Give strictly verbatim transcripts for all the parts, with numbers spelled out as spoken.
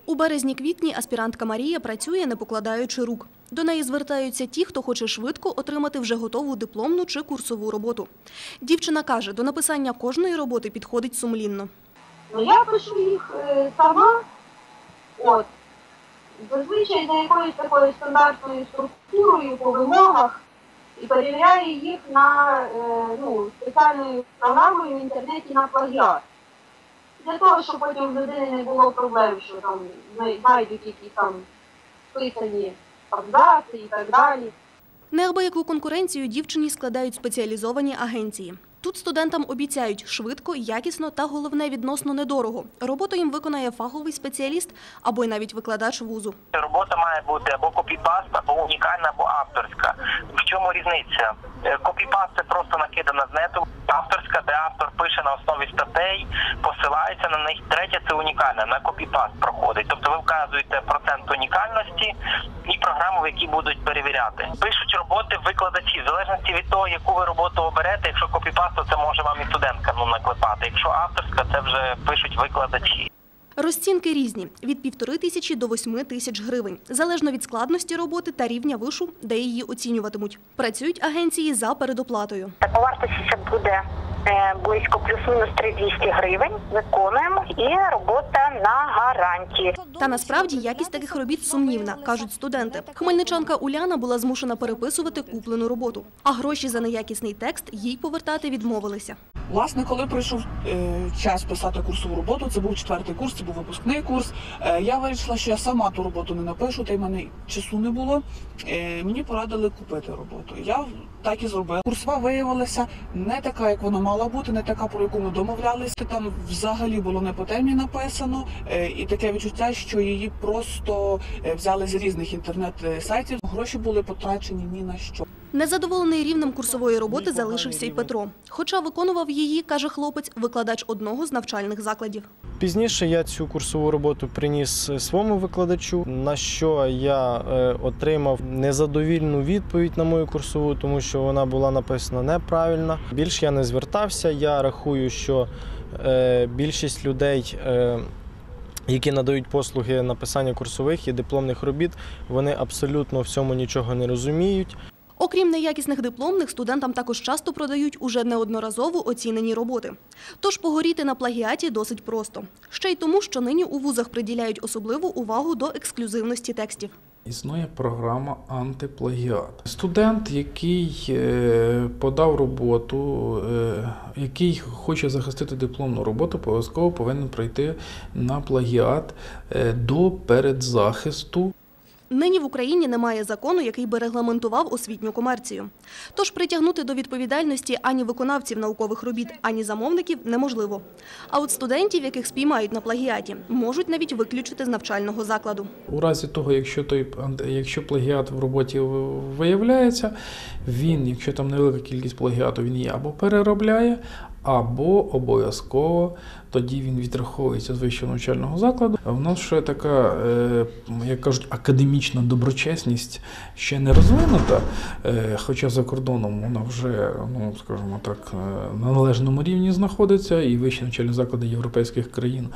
У березні-квітні аспірантка Марія працює, не покладаючи рук. До неї звертаються ті, хто хоче швидко отримати вже готову дипломну чи курсову роботу. Дівчина каже, до написання кожної роботи підходить сумлінно. Я пишу їх сама, от, зазвичай за якоюсь такою стандартною структурою по вимогах і перевіряю їх на ну, спеціальною програмою в інтернеті на плагіат. Для того, щоб потім в людини не було проблем, що там знайдуть якісь там списані абзаци і так далі. Неабияку конкуренцію дівчині складають спеціалізовані агенції. Тут студентам обіцяють швидко, якісно та, головне, відносно недорого. Роботу їм виконає фаховий спеціаліст або й навіть викладач вузу. Робота має бути або копіпаст, або унікальна, або авторська. В чому різниця? Копіпаст – це просто накидана з нету. Авторська, де автор пише на основі статей, посилається на них. Третя – це унікальна, на копіпаст проходить. Тобто ви вказуєте процент унікальності і програму, в якій будуть перевіряти. Пишуть роботи викладачі, в залежності від того, яку ви роботу оберете. Якщо копіпаст, то це може вам і студентка ну, наклепати. Якщо авторська, це вже пишуть викладачі. Розцінки різні – від півтори тисячі до восьми тисяч гривень. Залежно від складності роботи та рівня вишу, де її оцінюватимуть. Працюють агенції за передоплатою. По вартості це буде близько плюс-мінус три тисячі двісті гривень. Виконуємо і робота на гарантії. Та насправді якість таких робіт сумнівна, кажуть студенти. Хмельничанка Уляна була змушена переписувати куплену роботу. А гроші за неякісний текст їй повертати відмовилися. Власне, коли прийшов е, час писати курсову роботу, це був четвертий курс, це був випускний курс, е, я вирішила, що я сама ту роботу не напишу, та й в мене часу не було. Е, мені порадили купити роботу. Я так і зробила. Курсова виявилася не така, як вона мала бути, не така, про яку ми домовлялися. Там взагалі було не по темі написано, е, і таке відчуття, що її просто взяли з різних інтернет-сайтів. Гроші були потрачені ні на що. Незадоволений рівнем курсової роботи залишився й Петро. Хоча виконував її, каже хлопець, викладач одного з навчальних закладів. Пізніше я цю курсову роботу приніс своєму викладачу, на що я отримав незадовільну відповідь на мою курсову, тому що вона була написана неправильно. Більше я не звертався, я рахую, що більшість людей, які надають послуги написання курсових і дипломних робіт, вони абсолютно в цьому нічого не розуміють. Окрім неякісних дипломних, студентам також часто продають уже неодноразово оцінені роботи. Тож погоріти на плагіаті досить просто. Ще й тому, що нині у вузах приділяють особливу увагу до ексклюзивності текстів. Існує програма антиплагіат. Студент, який подав роботу, який хоче захистити дипломну роботу, обов'язково повинен пройти на плагіат до передзахисту. Нині в Україні немає закону, який би регламентував освітню комерцію. Тож притягнути до відповідальності ані виконавців наукових робіт, ані замовників неможливо. А от студентів, яких спіймають на плагіаті, можуть навіть виключити з навчального закладу. У разі того, якщо, той, якщо плагіат в роботі виявляється, він, якщо там невелика кількість плагіату, він її або переробляє, або обов'язково тоді він відраховується з вищого навчального закладу. У нас ще така, як кажуть, академічна доброчесність ще не розвинута, хоча за кордоном вона вже, ну, скажімо так, на належному рівні знаходиться, і вищі навчальні заклади європейських країн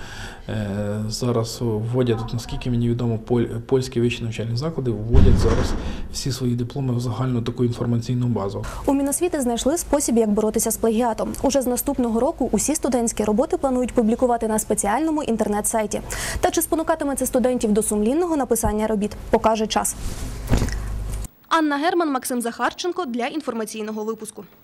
зараз вводять, наскільки мені відомо, польські вищі навчальні заклади вводять зараз всі свої дипломи в загальну таку інформаційну базу. У Міносвіти знайшли спосіб, як боротися з плагіатом. Уже з наступного року усі студентські роботи планують публікувати на спеціальному інтернет-сайті. Та чи спонукатиме це студентів до сумлінного написання робіт, покаже час. Анна Герман, Максим Захарченко для інформаційного випуску.